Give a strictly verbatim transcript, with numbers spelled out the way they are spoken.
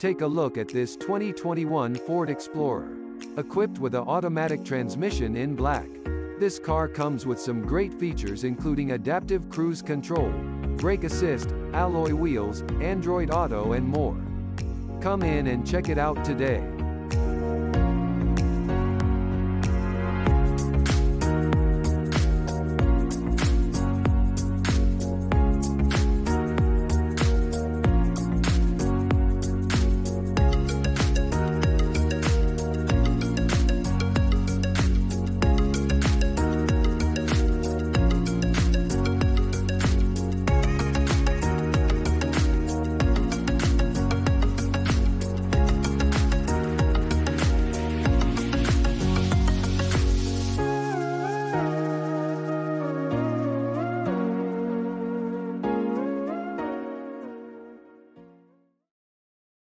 Take a look at this twenty twenty-one Ford Explorer. Equipped with an automatic transmission in black. This car comes with some great features including adaptive cruise control, brake assist, alloy wheels, Android Auto and more. Come in and check it out today.